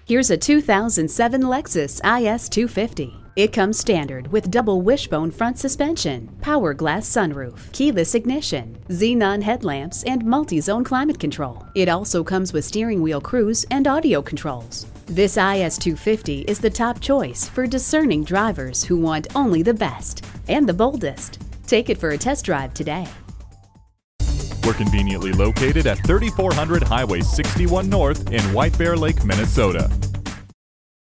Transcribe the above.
Here's a 2007 Lexus IS250. It comes standard with double wishbone front suspension, power glass sunroof, keyless ignition, xenon headlamps, and multi-zone climate control. It also comes with steering wheel cruise and audio controls. This IS250 is the top choice for discerning drivers who want only the best and the boldest. Take it for a test drive today. We're conveniently located at 3400 Highway 61 North in White Bear Lake, Minnesota.